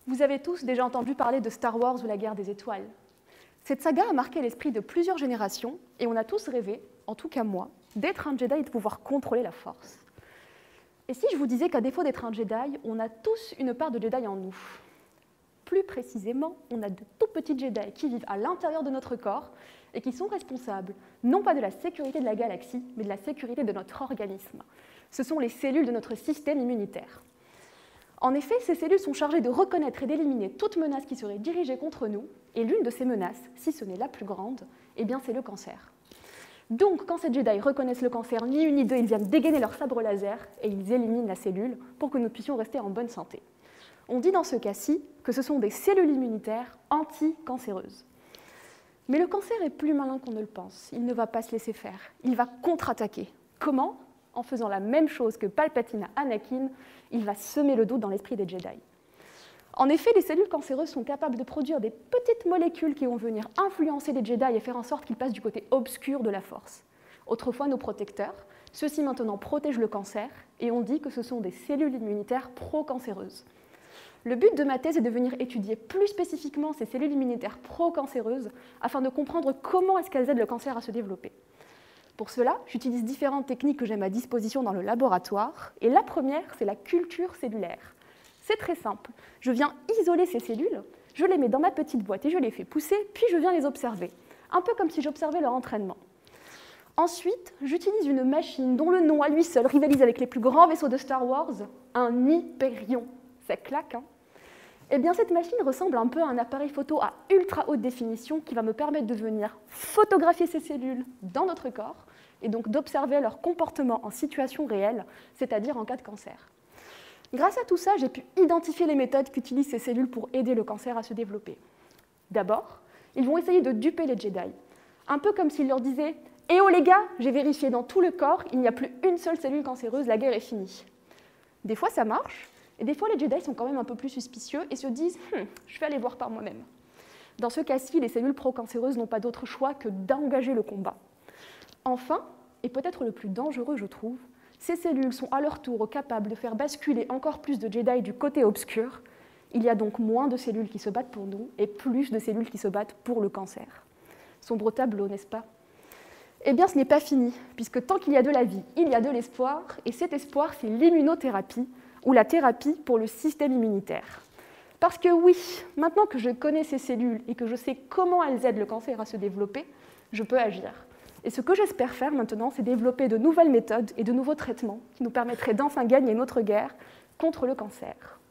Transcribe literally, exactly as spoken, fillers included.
Vous avez tous déjà entendu parler de Star Wars ou la guerre des étoiles. Cette saga a marqué l'esprit de plusieurs générations et on a tous rêvé, en tout cas moi, d'être un Jedi et de pouvoir contrôler la Force. Et si je vous disais qu'à défaut d'être un Jedi, on a tous une part de Jedi en nous? Plus précisément, on a de tout petits Jedi qui vivent à l'intérieur de notre corps et qui sont responsables, non pas de la sécurité de la galaxie, mais de la sécurité de notre organisme. Ce sont les cellules de notre système immunitaire. En effet, ces cellules sont chargées de reconnaître et d'éliminer toute menace qui serait dirigée contre nous, et l'une de ces menaces, si ce n'est la plus grande, eh bien c'est le cancer. Donc, quand ces Jedi reconnaissent le cancer, ni une ni deux, ils viennent dégainer leur sabre laser et ils éliminent la cellule pour que nous puissions rester en bonne santé. On dit dans ce cas-ci que ce sont des cellules immunitaires anti-cancéreuses. Mais le cancer est plus malin qu'on ne le pense. Il ne va pas se laisser faire. Il va contre-attaquer. Comment ? En faisant la même chose que Palpatine à Anakin, il va semer le doute dans l'esprit des Jedi. En effet, les cellules cancéreuses sont capables de produire des petites molécules qui vont venir influencer les Jedi et faire en sorte qu'ils passent du côté obscur de la Force. Autrefois nos protecteurs, ceux-ci maintenant protègent le cancer et on dit que ce sont des cellules immunitaires pro-cancéreuses. Le but de ma thèse est de venir étudier plus spécifiquement ces cellules immunitaires pro-cancéreuses afin de comprendre comment est-ce qu'elles aident le cancer à se développer. Pour cela, j'utilise différentes techniques que j'ai à ma disposition dans le laboratoire. Et la première, c'est la culture cellulaire. C'est très simple. Je viens isoler ces cellules, je les mets dans ma petite boîte et je les fais pousser, puis je viens les observer. Un peu comme si j'observais leur entraînement. Ensuite, j'utilise une machine dont le nom à lui seul rivalise avec les plus grands vaisseaux de Star Wars, un Hyperion. Ça claque, hein ? Eh bien, cette machine ressemble un peu à un appareil photo à ultra haute définition qui va me permettre de venir photographier ces cellules dans notre corps et donc d'observer leur comportement en situation réelle, c'est-à-dire en cas de cancer. Grâce à tout ça, j'ai pu identifier les méthodes qu'utilisent ces cellules pour aider le cancer à se développer. D'abord, ils vont essayer de duper les Jedi, un peu comme s'ils leur disaient « Eh oh les gars, j'ai vérifié dans tout le corps, il n'y a plus une seule cellule cancéreuse, la guerre est finie. » Des fois, ça marche. Et des fois, les Jedi sont quand même un peu plus suspicieux et se disent hm, « je vais aller voir par moi-même ». Dans ce cas-ci, les cellules pro-cancéreuses n'ont pas d'autre choix que d'engager le combat. Enfin, et peut-être le plus dangereux, je trouve, ces cellules sont à leur tour capables de faire basculer encore plus de Jedi du côté obscur. Il y a donc moins de cellules qui se battent pour nous et plus de cellules qui se battent pour le cancer. Sombre tableau, n'est-ce pas ? Eh bien, ce n'est pas fini, puisque tant qu'il y a de la vie, il y a de l'espoir, et cet espoir, c'est l'immunothérapie, ou la thérapie pour le système immunitaire. Parce que oui, maintenant que je connais ces cellules et que je sais comment elles aident le cancer à se développer, je peux agir. Et ce que j'espère faire maintenant, c'est développer de nouvelles méthodes et de nouveaux traitements qui nous permettraient d'enfin gagner notre guerre contre le cancer.